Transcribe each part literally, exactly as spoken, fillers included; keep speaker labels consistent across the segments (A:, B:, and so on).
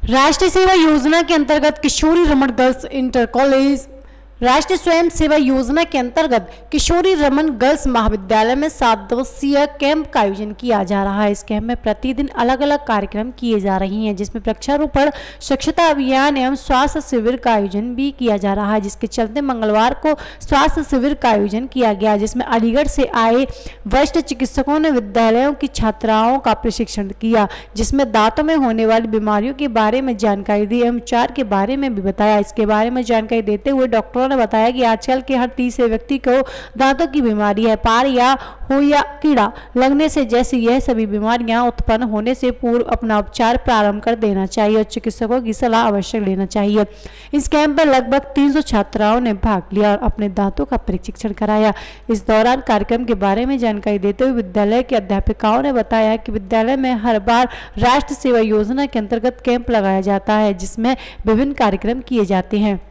A: राष्ट्रीय सेवा योजना के अंतर्गत Kishori Raman girls inter college राष्ट्रीय स्वयं सेवा योजना के अंतर्गत किशोरी रमन गर्ल्स महाविद्यालय में सात दिवसीय कैंप का आयोजन किया जा रहा है। इस कैंप में प्रतिदिन अलग अलग कार्यक्रम किए जा रही हैं, जिसमें वृक्षारोपण, स्वच्छता अभियान एवं स्वास्थ्य शिविर का आयोजन भी किया जा रहा है। जिसके चलते मंगलवार को स्वास्थ्य शिविर का आयोजन किया गया, जिसमें अलीगढ़ से आए वरिष्ठ चिकित्सकों ने विद्यालयों की छात्राओं का प्रशिक्षण किया, जिसमें दांतों में होने वाली बीमारियों के बारे में जानकारी दी एवं उपचार के बारे में भी बताया। इसके बारे में जानकारी देते हुए डॉक्टरों ने बताया कि आजकल के हर तीसरे व्यक्ति को दांतों की बीमारी है। पार या हो या कीड़ा लगने से जैसी यह सभी बीमारियां उत्पन्न होने से पूर्व अपना उपचार प्रारंभ कर देना चाहिए और चिकित्सकों की सलाह अवश्य लेना चाहिए। इस कैंप में लगभग तीन सौ छात्राओं ने भाग लिया और अपने दांतों का परीक्षण कराया। इस दौरान कार्यक्रम के बारे में जानकारी देते हुए विद्यालय के अध्यापिकाओं ने बताया कि विद्यालय में हर बार राष्ट्रीय सेवा योजना के अंतर्गत कैंप लगाया जाता है, जिसमें विभिन्न कार्यक्रम किए जाते हैं।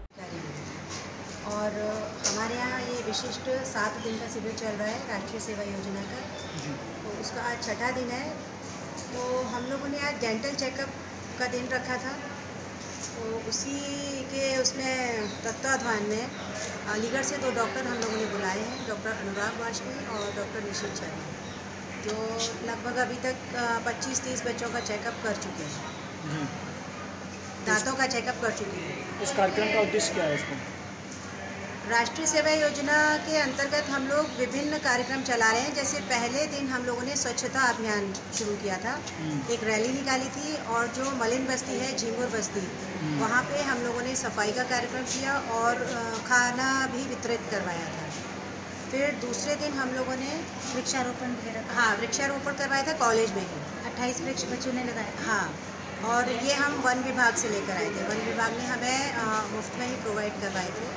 B: और हमारे यहाँ ये विशिष्ट सात दिन का शिविर चल रहा है राष्ट्रीय सेवा योजना का, तो उसका आज छठा दिन है। तो हम लोगों ने आज डेंटल चेकअप का दिन रखा था, तो उसी के उसमें तत्वाधान में अलीगढ़ से दो डॉक्टर हम लोगों ने बुलाए हैं, डॉक्टर अनुराग वाजपेयी और डॉक्टर निशित शर्मा, जो लगभग अभी तक पच्चीस तीस बच्चों का चेकअप कर चुके हैं, दांतों का चेकअप कर चुके हैं।
C: इस कार्यक्रम का उद्देश्य क्या है? इसमें
B: राष्ट्रीय सेवा योजना के अंतर्गत हम लोग विभिन्न कार्यक्रम चला रहे हैं। जैसे पहले दिन हम लोगों ने स्वच्छता अभियान शुरू किया था, एक रैली निकाली थी और जो मलिन बस्ती है, झिंगुर बस्ती, वहाँ पे हम लोगों ने सफाई का कार्यक्रम किया और खाना भी वितरित करवाया था। फिर दूसरे दिन हम लोगों ने
D: वृक्षारोपण वगैरह
B: हाँ वृक्षारोपण करवाया था कॉलेज में ही,
D: अट्ठाईस वृक्ष बच्चों ने लगाए।
B: हाँ, और ये हम वन विभाग से लेकर आए थे, वन विभाग ने हमें मुफ्त में ही प्रोवाइड करवाए थे।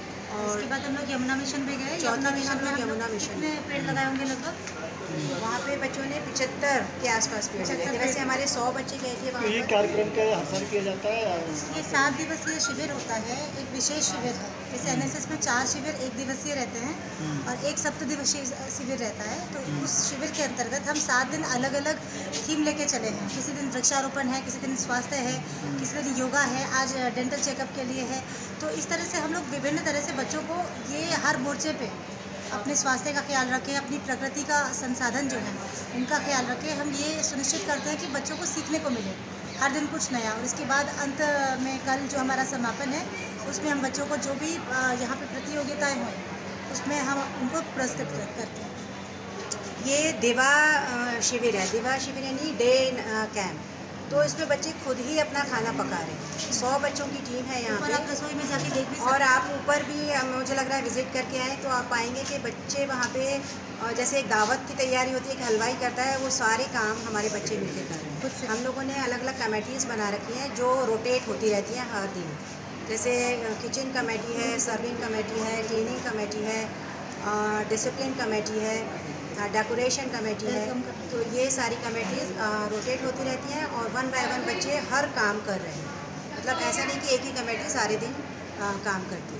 D: और उसके बाद हम लोग यमुना मिशन पे गए।
B: चौथा दिन हम लोग यमुना मिशन
D: कितने पेड़ लगाए होंगे लगभग?
B: वहाँ पे बच्चों ने पिछहत्तर के आसपास पेड़ लगाए थे। वैसे हमारे सौ बच्चे गए थे वहाँ।
C: ये कार्यक्रम का हर साल किया जाता है?
D: ये सात दिवसीय शिविर होता है, एक विशेष शिविर है। जैसे एनएसएस में चार शिविर एक दिवसीय रहते हैं और एक सप्त दिवसीय शिविर रहता है। तो उस शिविर के अंतर्गत हम सात दिन अलग अलग थीम लेके चले हैं। किसी दिन वृक्षारोपण है, किसी दिन स्वास्थ्य है, किसी दिन योगा है, आज डेंटल चेकअप के लिए है। तो इस तरह से हम लोग विभिन्न तरह से बच्चों को ये हर मोर्चे पे अपने स्वास्थ्य का ख्याल रखें, अपनी प्रकृति का संसाधन जो है उनका ख्याल रखें। हम ये सुनिश्चित करते हैं कि बच्चों को सीखने को मिले हर दिन कुछ नया। और इसके बाद अंत में कल जो हमारा समापन है, उसमें हम बच्चों को जो भी यहाँ पे प्रतियोगिताएं हों उसमें हम उनको पुरस्कृत करते हैं।
B: ये दिवा शिविर है, दिवा शिविर यानी डे कैंप। तो इसमें बच्चे खुद ही अपना खाना पका रहे हैं। सौ बच्चों की टीम है यहाँ पे।
D: आप रसोई में जाके देख भी
B: और आप ऊपर भी मुझे लग रहा है विजिट करके आए तो आप पाएंगे कि बच्चे वहाँ पे जैसे एक दावत की तैयारी होती है, एक हलवाई करता है, वो सारे काम हमारे बच्चे मिलकर कर रहे हैं। हम लोगों ने अलग अलग कमेटीज़ बना रखी हैं जो रोटेट होती रहती हैं हर दिन। जैसे किचन कमेटी है, सर्विंग कमेटी है, क्लीनिंग कमेटी है, डिसिप्लिन कमेटी है, डेकोरेशन कमेटी है। तो ये सारी कमेटीज़ रोटेट होती रहती हैं और वन बाय वन बच्चे हर काम कर रहे हैं। मतलब ऐसा नहीं कि एक ही कमेटी सारे दिन आ, काम करती है।